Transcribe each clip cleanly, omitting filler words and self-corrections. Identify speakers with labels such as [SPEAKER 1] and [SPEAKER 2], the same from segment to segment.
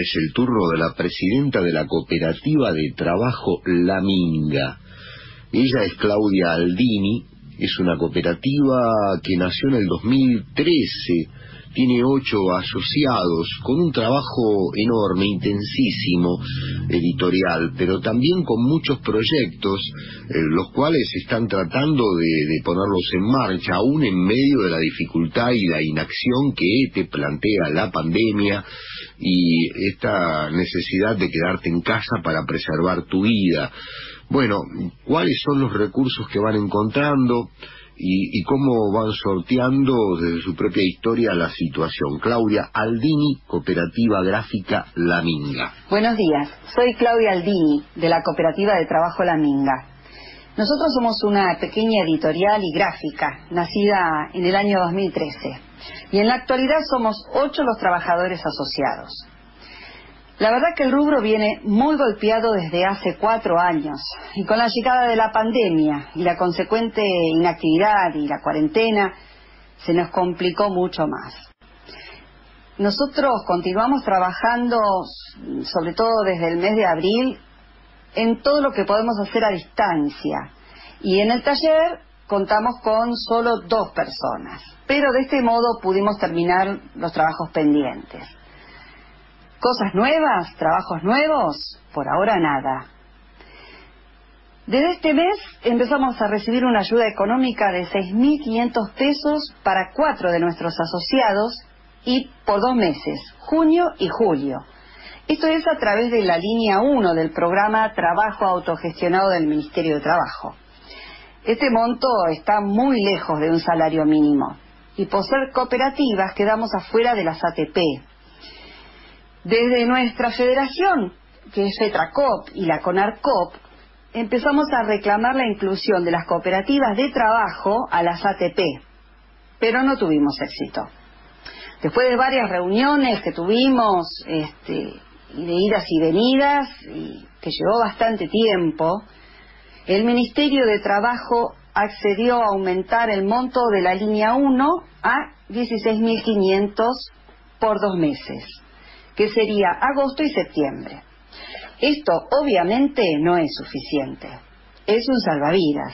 [SPEAKER 1] es el turno de la presidenta de la Cooperativa de Trabajo La Minga. Ella es Claudia Aldini, es una cooperativa que nació en el 2013, tiene 8 asociados, con un trabajo enorme, intensísimo, editorial, pero también con muchos proyectos, los cuales están tratando de ponerlos en marcha, aún en medio de la dificultad y la inacción que te plantea la pandemia y esta necesidad de quedarte en casa para preservar tu vida. Bueno, ¿cuáles son los recursos que van encontrando y cómo van sorteando desde su propia historia la situación? Claudia Aldini, Cooperativa Gráfica La Minga.
[SPEAKER 2] Buenos días, soy Claudia Aldini, de la Cooperativa de Trabajo La Minga. Nosotros somos una pequeña editorial y gráfica, nacida en el año 2013. Y en la actualidad somos 8 los trabajadores asociados. La verdad que el rubro viene muy golpeado desde hace 4 años, y con la llegada de la pandemia y la consecuente inactividad y la cuarentena, se nos complicó mucho más. Nosotros continuamos trabajando, sobre todo desde el mes de abril, en todo lo que podemos hacer a distancia, y en el taller contamos con solo 2 personas, pero de este modo pudimos terminar los trabajos pendientes. ¿Cosas nuevas? ¿Trabajos nuevos? Por ahora nada. Desde este mes empezamos a recibir una ayuda económica de 6.500 pesos para 4 de nuestros asociados y por 2 meses, junio y julio. Esto es a través de la línea 1 del programa Trabajo Autogestionado del Ministerio de Trabajo. Este monto está muy lejos de un salario mínimo y por ser cooperativas quedamos afuera de las ATP. Desde nuestra federación, que es FETRACOP y la CONARCOP, empezamos a reclamar la inclusión de las cooperativas de trabajo a las ATP, pero no tuvimos éxito. Después de varias reuniones que tuvimos, y de idas y venidas, y que llevó bastante tiempo, el Ministerio de Trabajo accedió a aumentar el monto de la línea 1 a 16.500 por 2 meses. Que sería agosto y septiembre. Esto obviamente no es suficiente, es un salvavidas.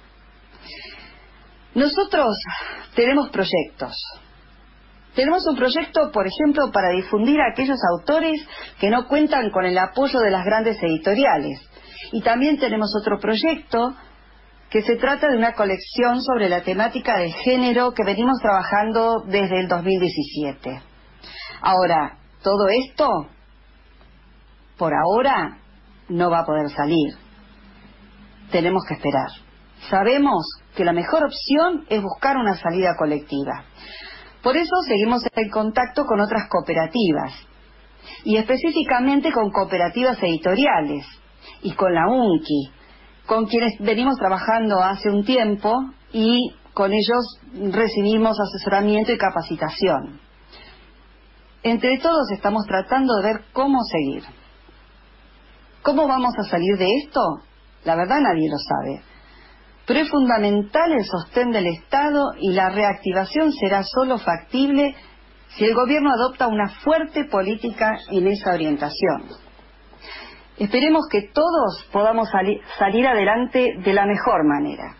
[SPEAKER 2] Nosotros tenemos proyectos. Tenemos un proyecto, por ejemplo, para difundir a aquellos autores que no cuentan con el apoyo de las grandes editoriales. Y también tenemos otro proyecto que se trata de una colección sobre la temática de género que venimos trabajando desde el 2017. Ahora, todo esto, por ahora, no va a poder salir. Tenemos que esperar. Sabemos que la mejor opción es buscar una salida colectiva. Por eso seguimos en contacto con otras cooperativas, y específicamente con cooperativas editoriales, y con la UNCI, con quienes venimos trabajando hace un tiempo, y con ellos recibimos asesoramiento y capacitación. Entre todos estamos tratando de ver cómo seguir. ¿Cómo vamos a salir de esto? La verdad nadie lo sabe. Pero es fundamental el sostén del Estado y la reactivación será solo factible si el gobierno adopta una fuerte política en esa orientación. Esperemos que todos podamos salir adelante de la mejor manera.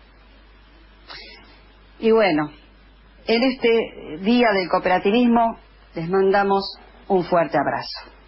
[SPEAKER 2] Y bueno, en este Día del Cooperativismo les mandamos un fuerte abrazo.